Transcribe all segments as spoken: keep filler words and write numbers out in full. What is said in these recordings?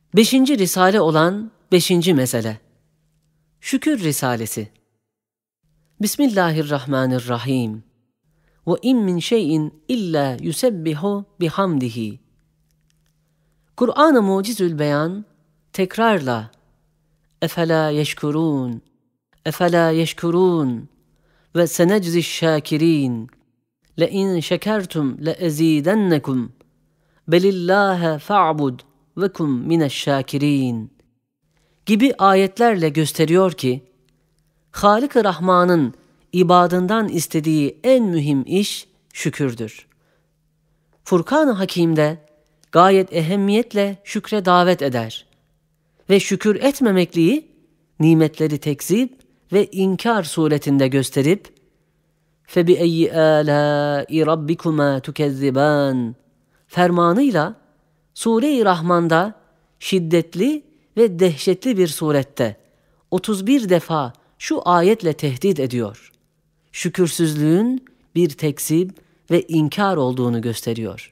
Beşinci risale olan beşinci mesele. Şükür Risalesi. Bismillahirrahmanirrahim. Ve in min şeyin illa yusebbihu bihamdihi. Kur'an-ı Mucizül Beyan tekrarla efela yeşkurun, efela yeşkurun ve seneczi şakirin le in şekertum le ezidennekum belillâhe fa'bud ve kum mineşşâkirîn gibi ayetlerle gösteriyor ki Hâlik-i Rahman'ın ibadından istediği en mühim iş şükürdür. Furkan-ı Hakîm'de gayet ehemmiyetle şükre davet eder ve şükür etmemekliği nimetleri tekzip ve inkar suretinde gösterip فَبِأَيِّ آلَاءِ رَبِّكُمَا تُكَذِّبَانِ fermanıyla Sure-i Rahman'da şiddetli ve dehşetli bir surette otuz bir defa şu ayetle tehdit ediyor. Şükürsüzlüğün bir tekzip ve inkar olduğunu gösteriyor.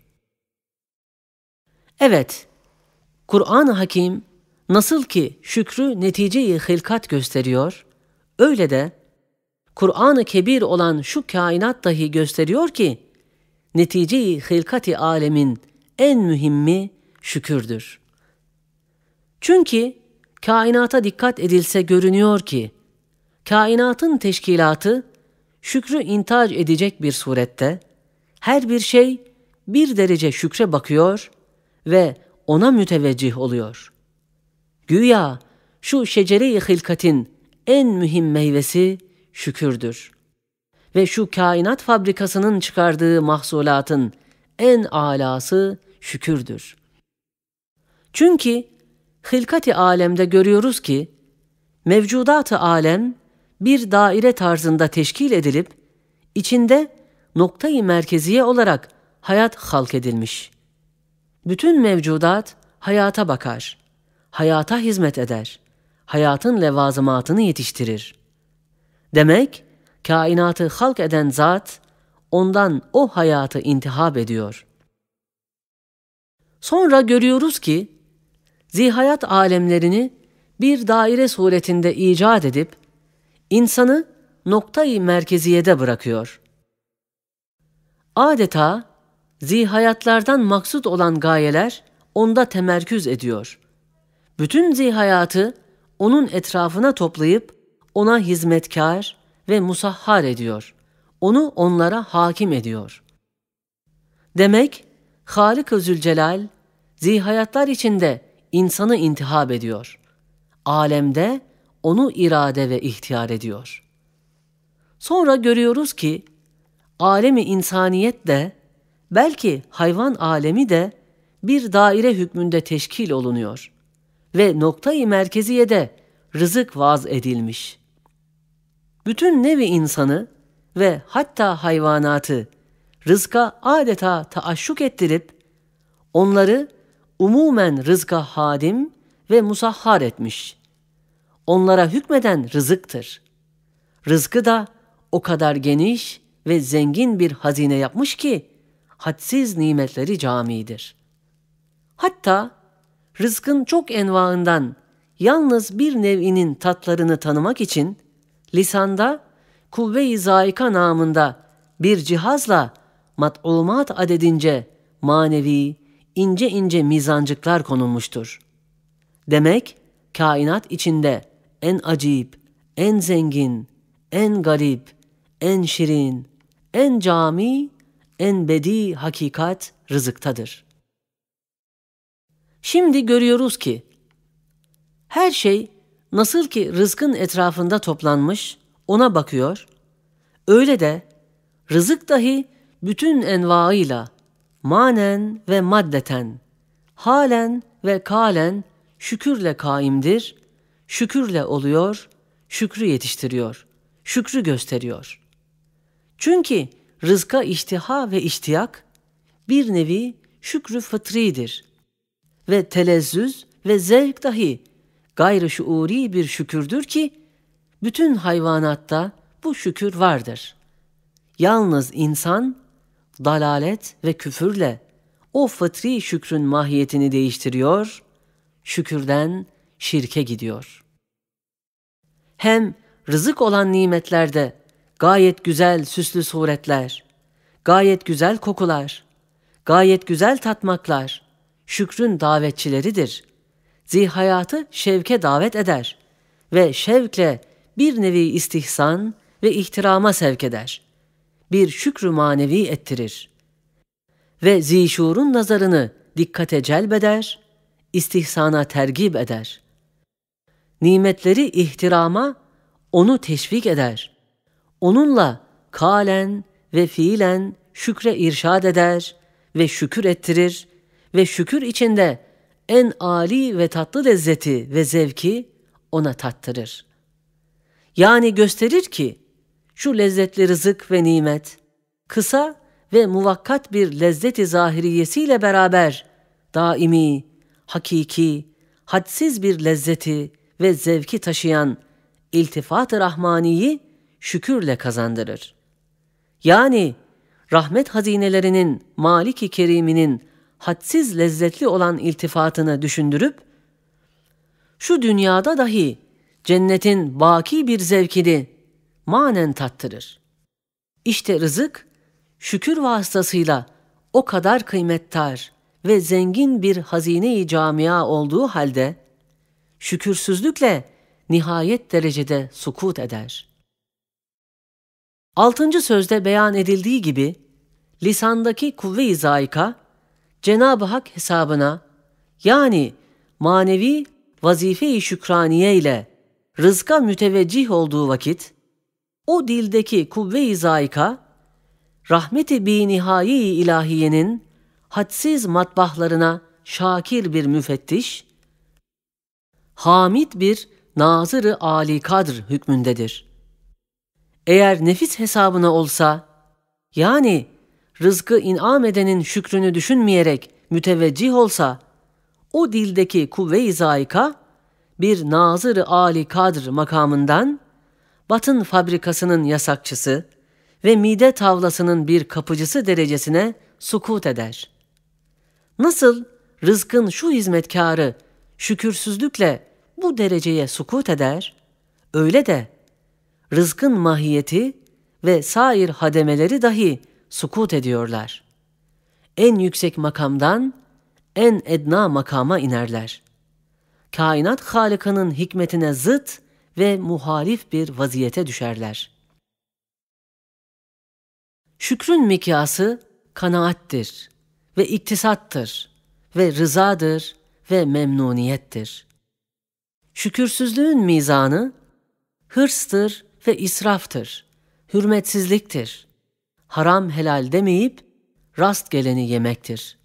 Evet, Kur'an-ı Hakim nasıl ki şükrü netice-i hilkat gösteriyor, öyle de Kur'an-ı Kebir olan şu kainat dahi gösteriyor ki netice-i hilkat-i alemin en mühimmi şükürdür. Çünkü kainata dikkat edilse görünüyor ki kainatın teşkilatı şükrü intac edecek bir surette her bir şey bir derece şükre bakıyor ve ona müteveccih oluyor. Güya şu şecere-i hilkatin en mühim meyvesi şükürdür. Ve şu kainat fabrikasının çıkardığı mahsulatın en alası şükürdür. Çünkü hilkat-i alemde görüyoruz ki mevcudat-ı alem bir daire tarzında teşkil edilip içinde noktayı merkeziye olarak hayat halk edilmiş. Bütün mevcudat hayata bakar, hayata hizmet eder, hayatın levazımatını yetiştirir. Demek kainatı halk eden zat ondan o hayatı intihab ediyor. Sonra görüyoruz ki zihayat alemlerini bir daire suretinde icat edip insanı noktayı merkeziyede bırakıyor. Adeta zihayatlardan maksut olan gayeler onda temerküz ediyor. Bütün zihayatı onun etrafına toplayıp ona hizmetkar ve musahhar ediyor. Onu onlara hakim ediyor. Demek Hâlik-ı Zülcelal zihayatlar içinde insanı intihab ediyor. Alemde onu irade ve ihtiyar ediyor. Sonra görüyoruz ki alemi insaniyet de belki hayvan alemi de bir daire hükmünde teşkil olunuyor ve noktayı merkeziyede rızık vaz edilmiş. Bütün nevi insanı ve hatta hayvanatı rızka adeta taaşşuk ettirip onları umumen rızka hadim ve musahhar etmiş. Onlara hükmeden rızıktır. Rızkı da o kadar geniş ve zengin bir hazine yapmış ki hadsiz nimetleri camidir. Hatta rızkın çok envaından yalnız bir nev'inin tatlarını tanımak için lisanda kuvve-i zâika namında bir cihazla mat'umat adedince manevi, ince ince mizancıklar konulmuştur. Demek kainat içinde en acip, en zengin, en garip, en şirin, en cami, en bedi hakikat rızıktadır. Şimdi görüyoruz ki her şey nasıl ki rızkın etrafında toplanmış, ona bakıyor, öyle de rızık dahi bütün envaıyla manen ve maddeten, halen ve kalen şükürle kaimdir, şükürle oluyor, şükrü yetiştiriyor, şükrü gösteriyor. Çünkü rızka iştiha ve iştiyak bir nevi şükrü fıtridir ve telezzüz ve zevk dahi gayrı şuuri bir şükürdür ki bütün hayvanatta bu şükür vardır. Yalnız insan dalalet ve küfürle o fıtri şükrün mahiyetini değiştiriyor, şükürden şirke gidiyor. Hem rızık olan nimetlerde gayet güzel süslü suretler, gayet güzel kokular, gayet güzel tatmaklar şükrün davetçileridir. Zihayatı şevke davet eder ve şevkle bir nevi istihsan ve ihtirama sevk eder. Bir şükrü manevi ettirir. Ve zişurun nazarını dikkate celbeder, istihsana tergib eder. Nimetleri ihtirama onu teşvik eder. Onunla kalen ve fiilen şükre irşad eder ve şükür ettirir ve şükür içinde en âli ve tatlı lezzeti ve zevki ona tattırır. Yani gösterir ki şu lezzetli rızık ve nimet kısa ve muvakkat bir lezzet-i zahiriyesiyle beraber daimi, hakiki, hadsiz bir lezzeti ve zevki taşıyan iltifat-ı rahmaniyi şükürle kazandırır. Yani rahmet hazinelerinin Malik-i Kerim'inin hadsiz lezzetli olan iltifatını düşündürüp, şu dünyada dahi cennetin baki bir zevkini manen tattırır. İşte rızık, şükür vasıtasıyla o kadar kıymettar ve zengin bir hazine-i camia olduğu halde, şükürsüzlükle nihayet derecede sukut eder. Altıncı sözde beyan edildiği gibi, lisandaki kuvve-i zayika, Cenab-ı Hak hesabına, yani manevi vazife-i şükraniye ile rızka müteveccih olduğu vakit, o dildeki kuvve-i zayika, rahmet-i bi-nihai-i ilahiyenin hadsiz matbahlarına şakir bir müfettiş, hamid bir nazır-ı âli kadr hükmündedir. Eğer nefis hesabına olsa, yani rızkı in'am edenin şükrünü düşünmeyerek müteveccih olsa, o dildeki kuvve-i zayika, bir nazır-ı âli kadr makamından, batın fabrikasının yasakçısı ve mide tavlasının bir kapıcısı derecesine sukut eder. Nasıl rızkın şu hizmetkarı şükürsüzlükle bu dereceye sukut eder, öyle de rızkın mahiyeti ve sair hademeleri dahi sukut ediyorlar. En yüksek makamdan en edna makama inerler. Kainat Halık'ının hikmetine zıt ve muhalif bir vaziyete düşerler. Şükrün mikyası kanaattir ve iktisattır ve rızadır ve memnuniyettir. Şükürsüzlüğün mizanı hırstır ve israftır, hürmetsizliktir, haram helal demeyip rast geleni yemektir.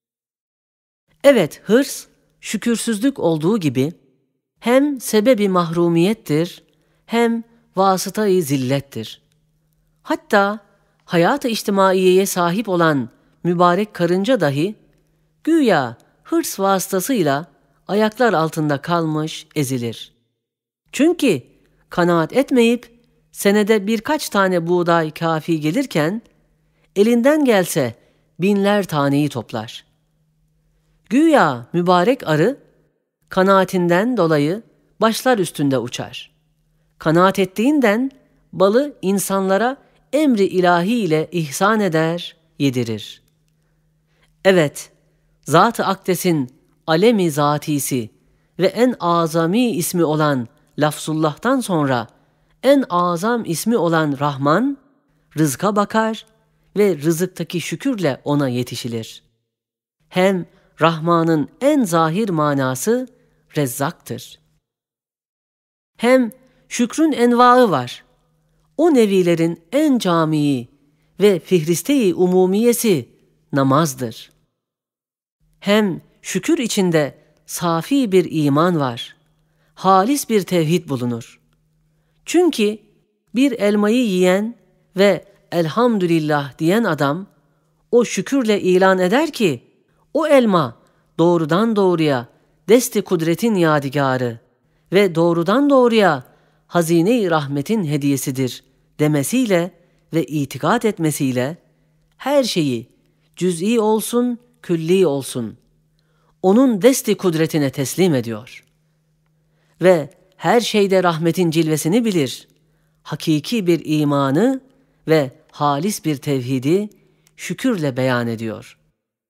Evet, hırs, şükürsüzlük olduğu gibi hem sebebi mahrumiyettir, hem vasıta-i zillettir. Hatta hayat-ı içtimaiyeye sahip olan mübarek karınca dahi, güya hırs vasıtasıyla ayaklar altında kalmış ezilir. Çünkü kanaat etmeyip senede birkaç tane buğday kafi gelirken, elinden gelse binler taneyi toplar. Güya mübarek arı, kanaatinden dolayı başlar üstünde uçar. Kanaat ettiğinden balı insanlara emri ilahi ile ihsan eder, yedirir. Evet, Zat-ı Akdes'in alemi zatisi ve en azami ismi olan Lafzullah'tan sonra en azam ismi olan Rahman, rızka bakar ve rızıktaki şükürle ona yetişilir. Hem Rahman'ın en zahir manası Rezzak'tır. Hem şükrün envaı var. O nevilerin en camii ve fihriste-i umumiyesi namazdır. Hem şükür içinde safi bir iman var. Halis bir tevhid bulunur. Çünkü bir elmayı yiyen ve elhamdülillah diyen adam, o şükürle ilan eder ki, o elma doğrudan doğruya dest-i kudretin yadigarı ve doğrudan doğruya hazine-i rahmetin hediyesidir demesiyle ve itikat etmesiyle her şeyi cüz'i olsun, külli olsun, onun desti kudretine teslim ediyor. Ve her şeyde rahmetin cilvesini bilir. Hakiki bir imanı ve halis bir tevhidi şükürle beyan ediyor.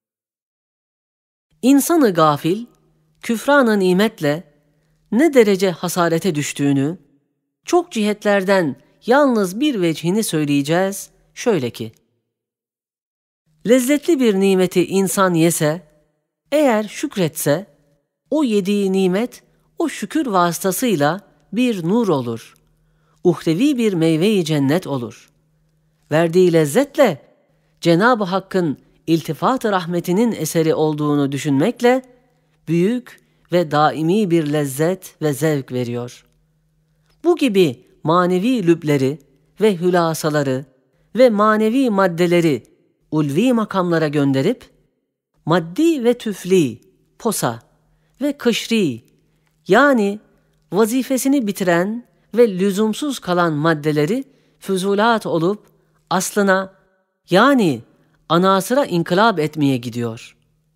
İnsanı gafil, küfran-ı nimetle ne derece hasarete düştüğünü, çok cihetlerden yalnız bir vecihini söyleyeceğiz, şöyle ki, lezzetli bir nimeti insan yese, eğer şükretse, o yediği nimet, o şükür vasıtasıyla bir nur olur, uhrevi bir meyve-i cennet olur. Verdiği lezzetle, Cenab-ı Hakk'ın iltifat-ı rahmetinin eseri olduğunu düşünmekle, büyük ve daimi bir lezzet ve zevk veriyor. Bu gibi manevi lübleri ve hülasaları ve manevi maddeleri ulvi makamlara gönderip, maddi ve tüfli, posa ve kışri, yani vazifesini bitiren ve lüzumsuz kalan maddeleri füzulat olup aslına, yani anasıra inkılap etmeye gidiyor.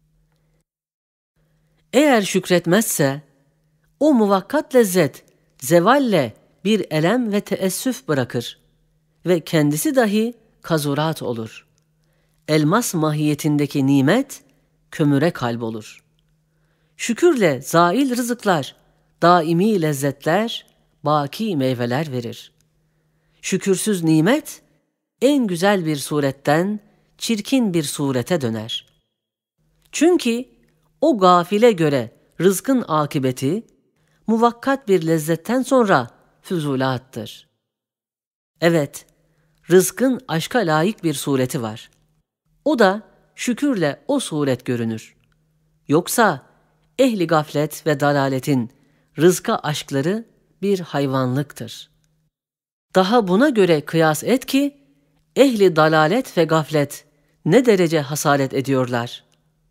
Eğer şükretmezse, o muvakkat lezzet zevalle bir elem ve teessüf bırakır ve kendisi dahi kazurat olur. Elmas mahiyetindeki nimet kömüre kalbolur. Şükürle zail rızıklar, daimi lezzetler, baki meyveler verir. Şükürsüz nimet en güzel bir suretten çirkin bir surete döner. Çünkü o gafile göre rızkın akıbeti muvakkat bir lezzetten sonra füzulattır. Evet, rızkın aşka layık bir sureti var. O da şükürle o suret görünür. Yoksa ehli gaflet ve dalaletin rızka aşkları bir hayvanlıktır. Daha buna göre kıyas et ki, ehli dalalet ve gaflet ne derece hasaret ediyorlar.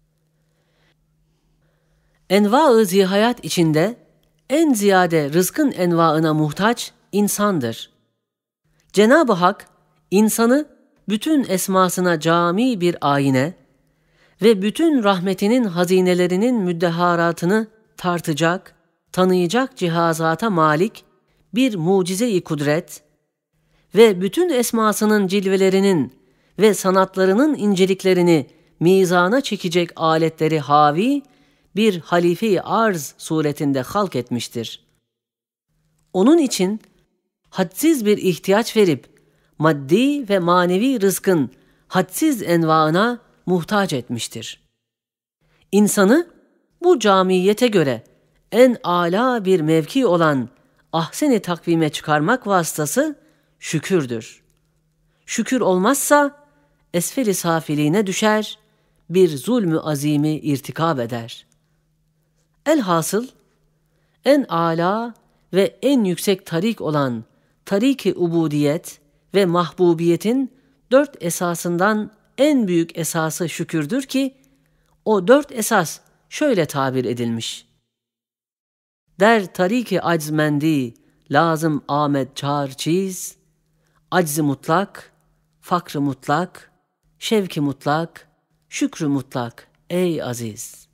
Enva-ı zihayat içinde en ziyade rızkın envaına muhtaç insandır. Cenab-ı Hak insanı bütün esmasına cami bir ayine ve bütün rahmetinin hazinelerinin müddeharatını tartacak, tanıyacak cihazata malik bir mucize-i kudret ve bütün esmasının cilvelerinin ve sanatlarının inceliklerini mizana çekecek aletleri havi bir halife-i arz suretinde halk etmiştir. Onun için hadsiz bir ihtiyaç verip maddi ve manevi rızkın hadsiz envaına muhtaç etmiştir. İnsanı bu camiyete göre en âlâ bir mevki olan ahsen-i takvime çıkarmak vasıtası şükürdür. Şükür olmazsa esfel-i safiliğine düşer, bir zulmü azimi irtikab eder. Elhasıl en âlâ ve en yüksek tarik olan tarik-i ubudiyet ve mahbubiyetin dört esasından en büyük esası şükürdür ki, o dört esas şöyle tabir edilmiş. Der tarik-i aczmendi, lazım Ahmet çar çiz, acz-ı mutlak, fakr-ı mutlak, şevk-i mutlak, şükrü mutlak ey aziz.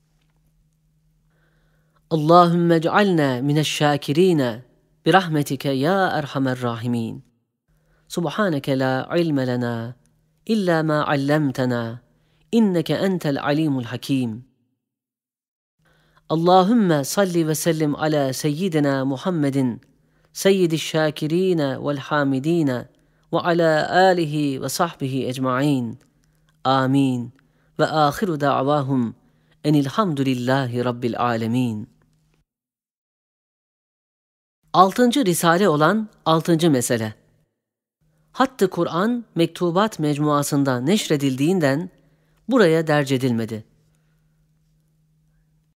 Allahümme cealna mineşşâkirîne birahmetike ya erhamer rahimin. Subhaneke la ilme lena illa ma allamtana inneke entel alimul hakim. Allahümme salli ve sellim ala seyyidina Muhammedin seyyidi şâkirîne vel hamidîne ve ala âlihi ve sahbihi ecmaîn. Amin. Ve âhiru da'vâhum enilhamdülillahi rabbil âlemîn. Altıncı risale olan altıncı mesele. Hattı Kur'an mektubat mecmuasında neşredildiğinden buraya derc edilmedi.